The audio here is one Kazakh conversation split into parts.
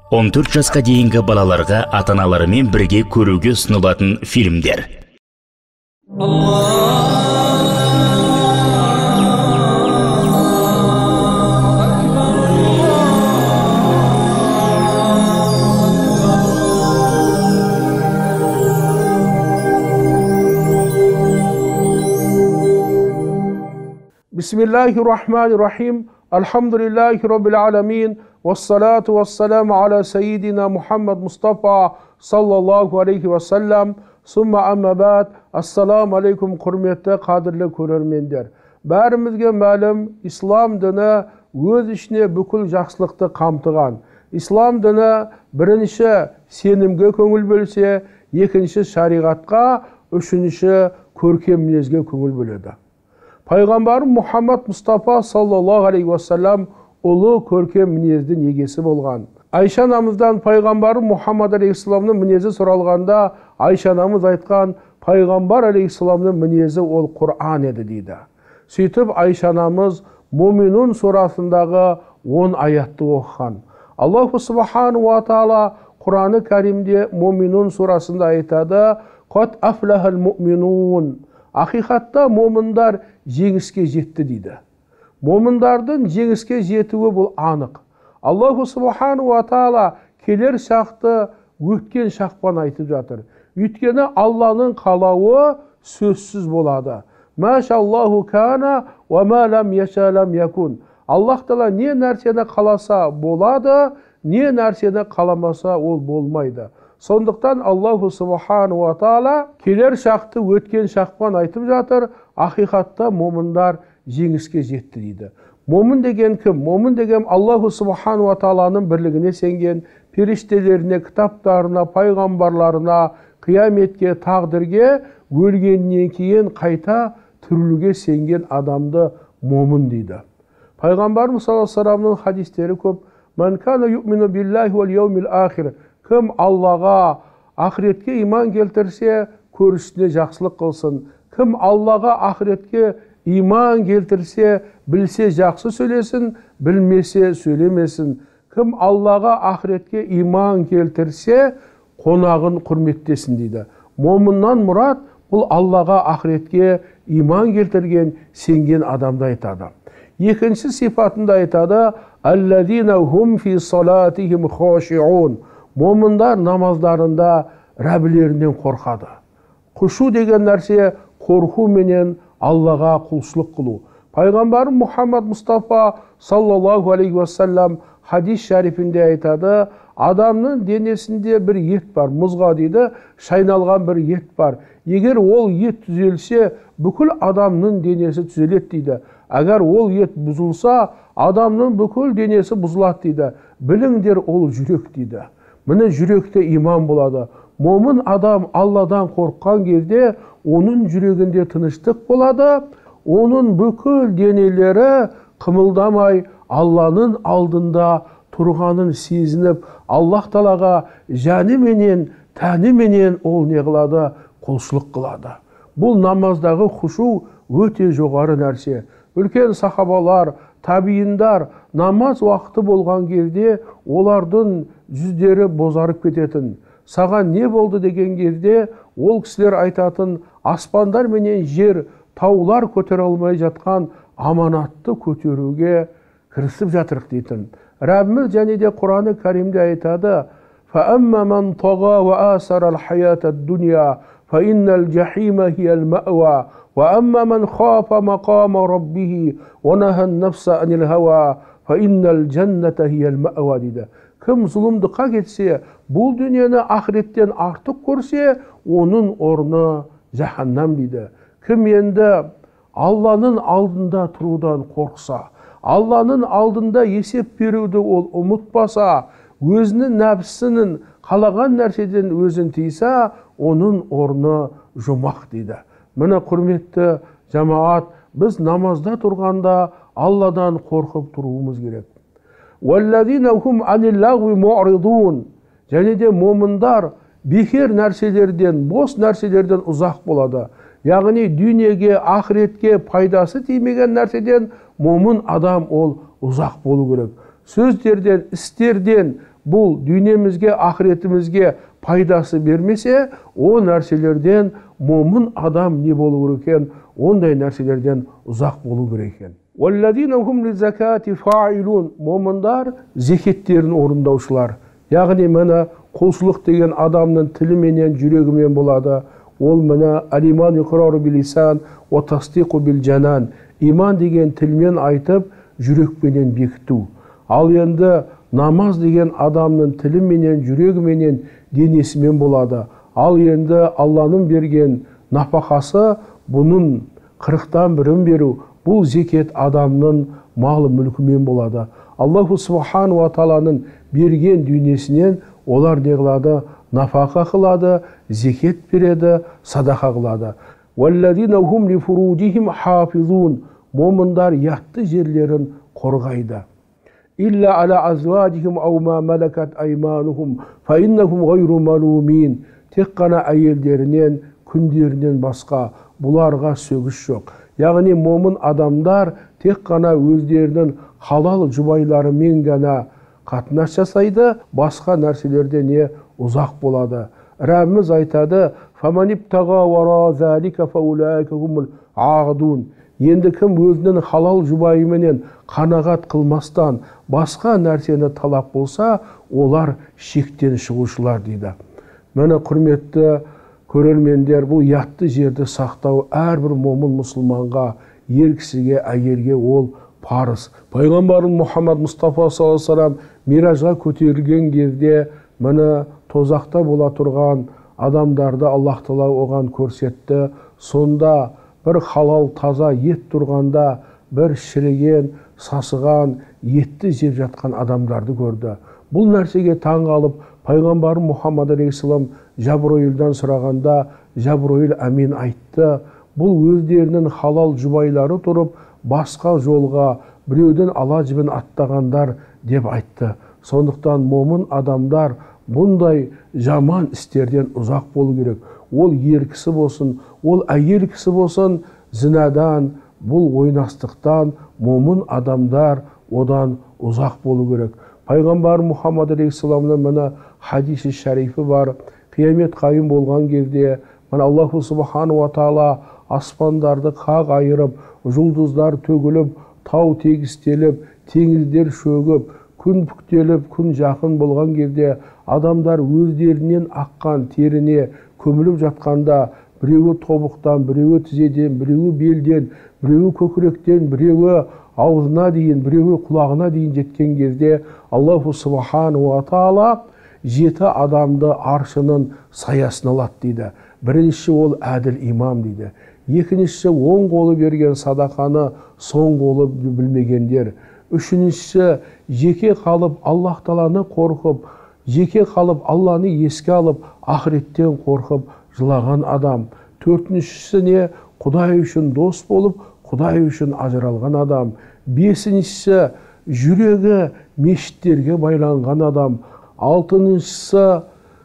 14 жасқа дейінгі балаларға ата-аналарымен бірге көруге ұсынылатын фильмдер. Бисмиллахир-рахманир-рахим. Алхамдулиллахи раббил аламин. Вассалату вассаламу аля сайидина Мухаммад Мустафа саллаллаху алейхи вассалам. Сумма амма бад. Ассаламу алейкум, құрметті қадірлі көрермендер. Бәрімізге мәлім, ислам діні өз ішіне бүкіл жақсылықты қамтыған. Ислам діні бірінші сенімге көңіл бөлсе, екінші шариғатқа, үшінші көркем мінезге көңіл бөледі. Пайғамбарым Мұхаммад Мұстафа саллаллаху алейхи вассалам ұлы көркем мінездің егесі болған. Айша анамыздан пайғамбарым Мұхаммад алейхиссаламның мінезі сұралғанда, Айша анамыз айтқан, пайғамбар алейхиссаламның мінезі ол Құран еді дейді. Сөйтіп Айша анамыз Муминун сурасындағы 10 аятты оқыған. Аллаху субхану ва таала Құраны кәримде Муминун сурасында айтады: «Қад афлахал муминун». Ақиқатта момындар жеңіске жетті дейді. Момындардың жеңіске жетуі бұл анық. Аллаху субхану ва таала келер шақты өткен шақпан айтып жатыр. Өйткені Алланың қалауы сөзсіз болады. Машаллаху кана ва ма лам яша лам якун. Аллах тағала не нәрсені қаласа болады, не нәрсені қаламаса ол болмайды. Сондықтан Аллаху субхану ва таала келер шақты өткен шақпан айтып жатыр. Ақиқатта момындар жеңіске жетті дейді. Момын деген кім? Момын деген Аллаху субхану ва тааланың бірлігіне сенген, періштелеріне, кітаптарына, пайғамбарларына, қияметке, тағдырге, өлгеннен кейін қайта тірілуге сенген адамды момын дейді. Пайғамбарымыз саллаллаху алейхи ва салламның хадистері көп. Ман кана юъмину биллахи вал яумил ахир. Кім Аллаға, ақыретке иман келтірсе, көрісіне жақсылық қылсын. Кім Аллаға, ақыретке иман келтірсе, білсе жақсы сөйлесін, білмесе сөйлемесін. Кім Аллаға, ақыретке иман келтірсе, қонағын құрметтесін дейді. Момыннан мұрат бұл Аллаға, ақыретке иман келтірген, сенген адамды айтады. Екінші сипатында айтады: «Аллазина хум фи салатихим хошиун». Момындар намаздарында Рәбілерінен қорқады. Құшу деген нәрсе қорқу менен Аллаға құлшылық қылу. Пайғамбарым Мұхаммад Мұстафа саллаллаху алейхи вассалам хадис шәрифінде айтады: адамның денесінде бір ет бар, мұзға дейді, шайналған бір ет бар. Егер ол ет түзелсе, бүкіл адамның денесі түзеледі дейді. Әгер ол ет бұзылса, адамның бүкіл денесі бұзылады дейді. Біліңдер, ол жүрек дейді. Міне жүректе иман болады. Момын адам Алладан қорыққан кезде оның жүрегінде тыныштық болады. Оның бүкіл денелері қымылдамай Алланың алдында тұрғанын сезініп, Аллах Тағалаға жаны менен, тәні менен ол не қылады? Құлшылық қылады. Бұл намаздағы құшу өте жоғары нәрсе. Үлкен сахабалар, табииндар намаз уақыты болған кезде олардың жүздері бозарып кететін. Саған не болды деген кезде ол кісілер айтатын: аспандар менен жер, таулар көтере алмай жатқан аманатты көтеруге кірісіп жатырық дейтін. Рәббіміз және де Құраны кәримде айтады: «Фаамма ман тага ва асара ал-хаята ад-дуnya, фа иннал жахима хиял маъва, ва амма ман хафа мақама раббихи, ва наха ан-нафса анил хава, фа иннал джанната хиял маъва» дейді. Кім зұлымдыққа кетсе, бұл дүниені ақыреттен артық көрсе, оның орны жаһаннам дейді. Кім енді Алланың алдында тұрудан қорқса, Алланың алдында есеп беруді ол ұмытпаса, өзінің нәпсінің қалаған нәрседен өзін тыйса, оның орны жұмақ дейді. Міне құрметті жамаат, біз намазда тұрғанда Алладан қорқып тұруымыз керек. «Валлазина хум анил лагви му'ридун». Және де момындар бекер нәрселерден, бос нәрселерден ұзақ болады. Яғни дүниеге, ақыретке пайдасы тимеген нәрседен момын адам ол ұзақ болу керек. Сөздерден, істерден, бұл дүниемізге, ақыретімізге пайдасы бермесе, о нәрселерден момын адам не болу керек екен? Ондай нәрселерден ұзақ болу керек екен. Момындар зекеттерін орындаушылар. Яғни мені құлшылық деген адамның тіліменен, жүрегімен болады. Ол мені алиман иқрару билисан ва тасдиқу бил жанан. Иман деген тілмен айтып, жүрекпенен бекіту. Ал енді намаз деген адамның тіліменен, жүрегіменен, денесімен болады. Ал енді Алланың берген нафақасы, бұның 40-тан бірін беру, бұл зекет адамның малы мүлкімен болады. Аллаху субхану ва тааланың берген дүниесінен олар не қылады? Нафақа қылады, зекет береді, садақа қылады. Момындар ятты жерлерін қорғайды. Илля аля азвадихим ау ма малакат айманухум фа иннахум гайру малумин. Тек қана әйелдерінен, күндерінен басқа бұларға сөгіс жоқ. Яғни момын адамдар тек қана өздерінің халал жұбайларымен ғана қатынас жасайды, басқа нәрселерде не ұзақ болады. Рәббіміз айтады: "Фаманиптага вара залика фаулаика хумул ағдун". Енді кім өзінің халал жұбайыменен қанағат қылмастан басқа нәрсені талап болса, олар шектен шығушылар дейді. Мені құрметті көрермендер, бұл ятты жерді сақтау әрбір момын мұсылманға, ер кісіге, әйелге ол парыз. Пайғамбарымыз Мұхаммад Мұстафа саллаллаху алейхи ва саллям миражға көтерілген кезде мені тозақта бола тұрған адамдарды Аллах Тағала оған көрсетті. Сонда бір халал таза ет тұрғанда бір шіріген, сасыған, етті жеп жатқан адамдарды көрді. Бұл нәрсеге таң қалып, пайғамбарым Мұхаммад алейхиссалам Жаброилдан сұрағанда, Жаброил әмин айтты: бұл өздерінің халал жұбайлары тұрып, басқа жолға біреуден ала жібін аттағандар деп айтты. Сондықтан момын адамдар бұндай жаман істерден ұзақ болу керек. Ол ер кісі болсын, ол әйел кісі болсын, зінадан, бұл ойнастықтан момын адамдар одан ұзақ болу керек. Пайғамбар Мұхаммад алейхиссаламның мына хадисі шәрифі бар. Қиямет қайым болған кезде Аллаху субхану ва таала аспандарды қақ айырып, жұлдыздар төгіліп, тау тегістеліп, теңіздер шөгіп, күн бүктеліп, күн жақын болған кезде адамдар өздерінен аққан теріне көміліп жатқанда, біреуі тобықтан, біреуі тізеден, біреуі белден, біреуі көкіректен, біреуі аузына дейін, біреуі құлағына дейін жеткен кезде Аллаху субхану ва таала 7 адамды аршының саясына алады дейді. Бірінші ол әділ имам дейді. Екіншісі оң қолы берген садақаны соң қолы білмегендер. Үшіншісі жеке қалып Аллах Тағаланы қорқып, жеке қалып Алланы еске алып, ақыреттен қорқып жылаған адам. Төртіншісі не? Құдай үшін дос болып, Құдай үшін ажыралған адам. Бесіншісі жүрегі мешіттерге байланған адам. Алтыншысы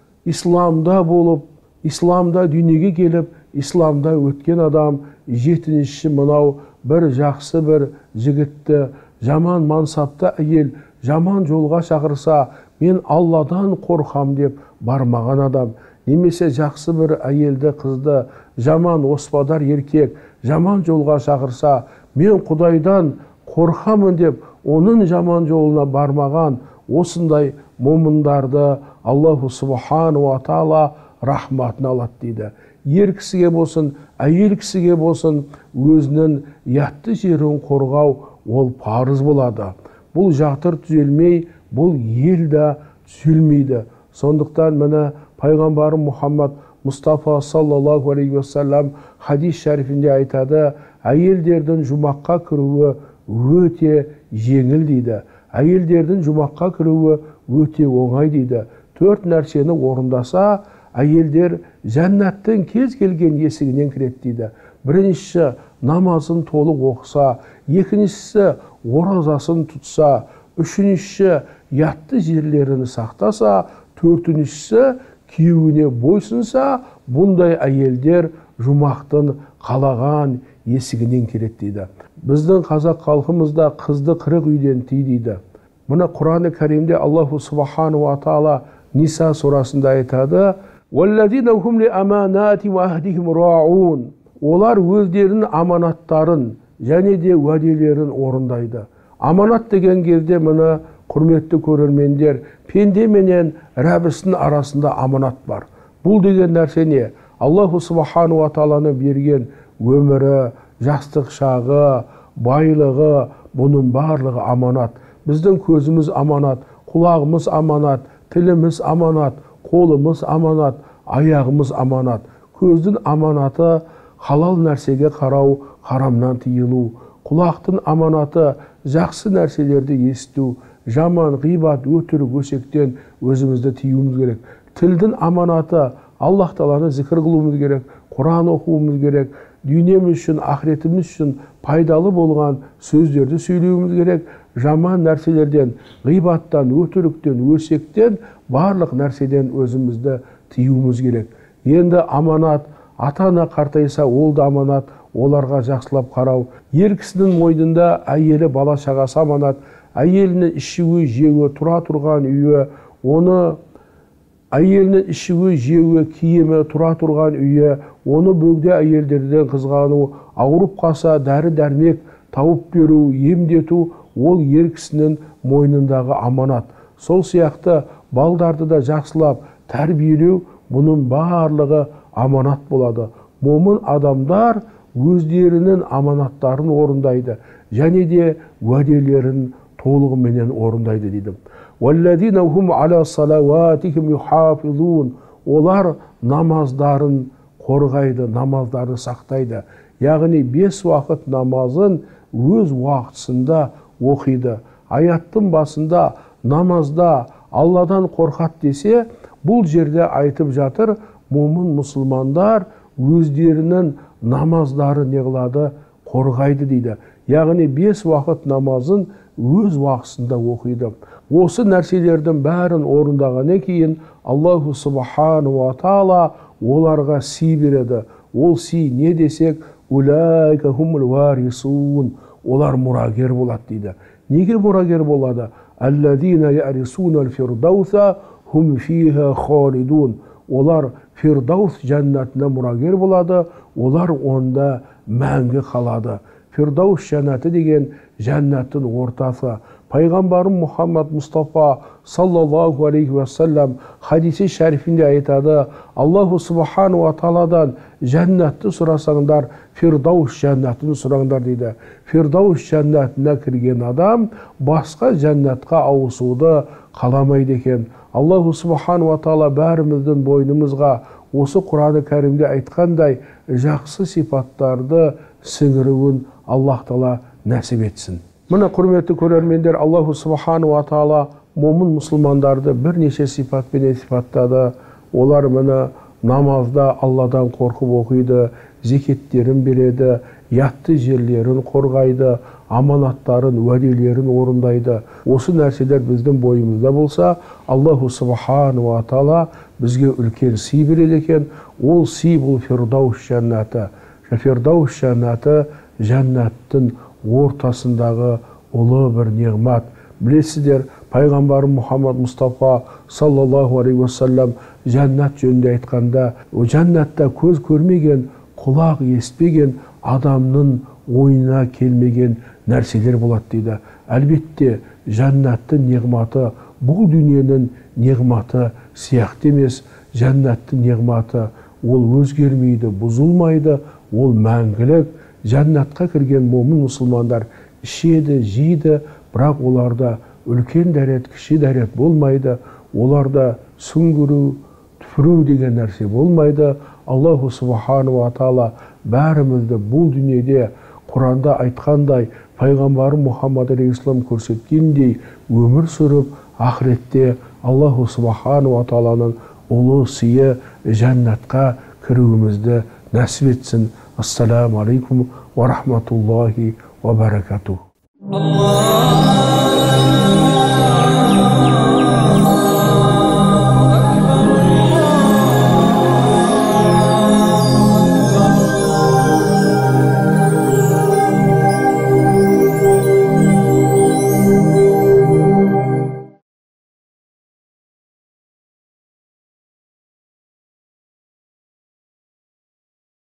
исламда болып, исламда дүниеге келіп, исламда өткен адам. Жетіншісі мынау бір жақсы бір жігітті, жаман мансапты әйел жаман жолға шақырса, мен Алладан қорқам деп бармаған адам. Немесе жақсы бір әйелді, қызды, жаман оспадар еркек жаман жолға шақырса, мен Құдайдан қорқамын деп оның жаман жолына бармаған осындай момындарды Аллаху субхану ва таала рахматына алады дейді. Ер кісіге болсын, әйел кісіге болсын, өзінің ятты жерін қорғау ол парыз болады. Бұл жатыр түзелмей, бұл ел де түзелмейді. Сондықтан мені пайғамбарым Мұхаммад Мұстафа саллаллаху алейхи ва саллям хадис шәрифінде айтады: әйелдердің жұмаққа кіруі өте жеңіл дейді. Әйелдердің жұмаққа кіруі өте оңай дейді. 4 нәрсені орындаса, әйелдер жәннаттың кез келген есігінен кіреді дейді. Біріншісі намазын толық оқыса, екіншісі оразасын тұтса, үшіншісі ятты жерлерін сақтаса, төртіншісі күйеуіне бойсынса, бұндай әйелдер жұмақтың қалаған есігінен келеді дейді. Біздің қазақ халқымызда қызды 40 үйден тый дейді. Мына Құран-ы Кәримде Аллаху Субхану ва Таала Ниса сурасында айтады: "Валлазина хум ли аманати ва ахдихим раун." Олар өздерінің аманаттарын және де уәделерін орындайды. Аманат деген кезде мына құрметті көрермендер, пенде менен Рәббісінің арасында аманат бар. Бұл деген нәрсе не? Аллаху Субхану ва Тааланың берген өмірі, жастық шағы, байлығы, бұның барлығы аманат. Біздің көзіміз аманат, құлағымыз аманат, тіліміз аманат, қолымыз аманат, аяғымыз аманат. Көздің аманаты халал нәрсеге қарау, харамнан тыйылу. Құлақтың аманаты жақсы нәрселерді есту, жаман, ғибат, өтірік, өсектен өзімізді тыюымыз керек. Тілдің аманаты Аллах Тағаланы зікір қылуымыз керек, Құран оқуымыз керек, дүниеміз үшін, ақыретіміз үшін пайдалы болған сөздерді сөйлеуіміз керек. Жаман нәрселерден, ғибаттан, өтіріктен, өсектен, барлық нәрседен өзімізді тыюымыз керек. Енді аманат, ата-ана қартайса, ол да аманат, оларға жақсылап қарау. Ер кісінің мойнында әйелі, бала шағасы аманат. Әйелінің ішуі, жеуі, тұра тұрған үйі, оны әйелінің ішуі, жеуі, киімі, тұра тұрған үйі, оны бөгде әйелдерден қызғану, ауырып қалса дәрі-дәрмек тауып беру, емдету, ол ер кісінің мойнындағы аманат. Сол сияқты балдарды да жақсылап тәрбиелеу, бұның барлығы аманат болады. Момын адамдар өздерінің аманаттарын орындайды және де уәделерін толығыменен орындайды дейді. وَالَّذِينَ هُمْ عَلَى صَلَوَاتِهِمْ يُحَافِظُونَ. Олар намаздарын қорғайды, намаздарын сақтайды. Яғни 5 уақыт намазын өз уақытысында оқиды. Аяттың басында намазда Алладан қорқат десе, бұл жерде айтып жатыр, момын мұсылмандар өздерінің намаздары не қылады, қорғайды дейді. Яғни 5 уақыт намазын өз уақытысында оқиды. Осы нәрселердің бәрін орындағаннан кейін Аллаху Субхану ва Таала оларға си береді. Ол си не десек, улайка хумул варисун. Олар мұрагер болады дейді. Неге мұрагер болады? Аллазина ярисунал фирдауса хум фиха халидун. Олар Фирдаус жәннатына мұрагер болады, олар онда мәңгі қалады. Фирдаус жәннаты деген жәннаттың ортасы. Пайғамбарым Мұхаммад Мұстафа саллаллаху алейхи ва саллям хадиси шәрифінде айтады: Аллаху Субхану ва Тааладан жәннатты сұрасаңдар, Фирдаус жәннатын сұраңдар дейді. Фирдаус жәннатына кірген адам басқа жәннатқа ауысуды қаламайды екен. Аллаху Субхану ва Таала бәріміздің бойнымызға осы Құран-ы Кәримде айтқандай жақсы сипаттарды сіңіруін Аллах Таала нәсіп етсін. Мына құрметті көрермендер, Аллаху Субхану ва Таала момын мұсылмандарды бірнеше сипатпен сипаттады. Олар мына намазда Алладан қорқып оқиды, зекеттерін береді, ятты жерлерін қорғайды, аманаттарын, уәделерін орындайды. Осы нәрселер біздің бойымызда болса, Аллаху Субхану ва Таала бізге үлкен си береді екен. Ол си бұл Фирдаус жәннаты. Фирдаус жәннаты жәннаттың ортасындағы ұлы бір неғмат. Білесіздер, пайғамбарым Мұхаммад Мұстафа саллаллаху алейхи ва саллям жәннат жөнінде айтқанда, жәннатта көз көрмеген, құлақ естпеген адамның ойына келмеген нәрселер болады дейді. Әлбетте жәннаттың неғматы бұл дүниенің неғматы сияқты емес. Жәннаттың неғматы ол өзгермейді, бұзылмайды, ол мәңгілік. Жәннатқа кірген момын мұсылмандар ішеді, жейді, бірақ оларда үлкен дәрет, кіші дәрет болмайды. Оларда сүңгіру, түфіру деген нәрсе болмайды. Аллаху Субхану ва Таала бәрімізді бұл дүниеде Құранда айтқандай, пайғамбарым Мұхаммад алейхиссалам көрсеткендей өмір сүріп, ақыретте Аллаху Субхану ва Тааланың ұлы сыйы жәннатқа кіруімізді нәсіп етсін. Ассаламу алейкум ва рахматуллахи ва баракатух.